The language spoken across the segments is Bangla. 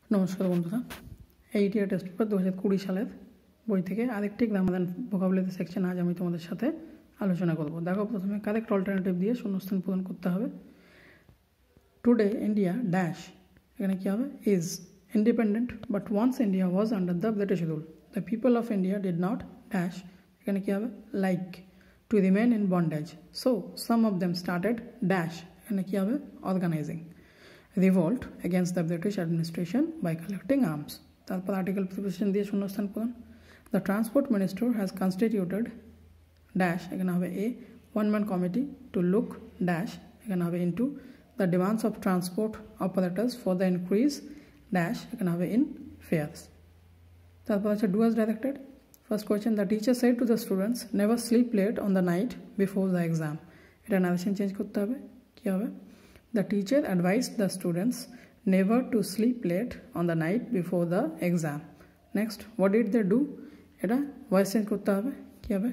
নমস্কার বন্ধুরা, এইট ইয়ার টেস্ট পেপার 2020 সালের বই থেকে আরেকটি গ্রামার অ্যান্ড ভোকাবুলারি সেকশন আজ আমি তোমাদের সাথে আলোচনা করব। দেখো, প্রথমে কারেক্ট অল্টারনেটিভ দিয়ে শূন্যস্থান পূরণ করতে হবে। টুডে ইন্ডিয়া ড্যাশ, এখানে কী হবে? Is independent but once India was under the British rule. The people of India did not dash, এখানে কী হবে? Like to remain in bondage, so some of them started dash, এখানে কী হবে? Organizing revolt against the British administration by collecting arms. তারপর আর্টিকেল প্রিপোজিশন দিয়ে শূন্যস্থান পূরণ। The transport minister has constituted dash, এখানে হবে a one man committee to look dash, এখানে হবে into the demands of transport operators for the increase dash, এখানে হবে ইন ফেয়ার্স। তারপর আছে do as directed. First question, the teacher said to the students never sleep late on the night before the exam. এটা নারেশন চেঞ্জ করতে হবে, কী হবে? The teacher advised the students never to sleep late on the night before the exam. Next, what did they do? এটা ভয়েস চেঞ্জ করতে হবে, কী হবে?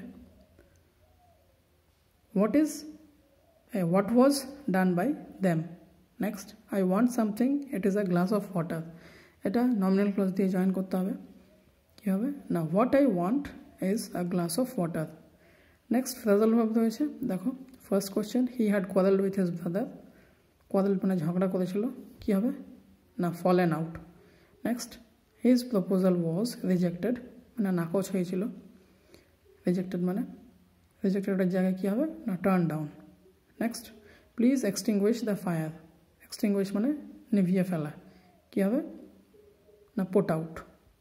What was done by them? Next, I want something, it is a glass of water. এটা নমিনাল ক্লজ দিয়ে জয়েন করতে হবে, কী হবে? না, what I want is a glass of water. Next phrasal ভাব রয়েছে, দেখো first question, he had quarreled with his brother. Quarrel মানে ঝগড়া করেছিল, কী হবে? না, fallen out. Next, his proposal was rejected, মানে নাকচ হয়েছিল। রিজেক্টেড মানে রিজেক্টেডের জায়গায় কী হবে? না, turn down. Next, please extinguish the fire. Extinguish মানে নিভিয়ে ফেলা, কী হবে? না, পুট আউট।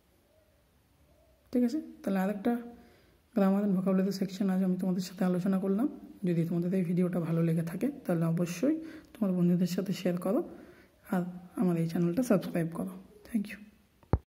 ঠিক আছে, তাহলে আরেকটা গ্রামার অ্যান্ড ভোকাবুলারি সেকশন আজ আমি তোমাদের সাথে আলোচনা করলাম। যদি তোমাদের এই ভিডিওটা ভালো লেগে থাকে তাহলে অবশ্যই তোমার বন্ধুদের সাথে শেয়ার করো আর আমার এই চ্যানেলটা সাবস্ক্রাইব করো। Thank you.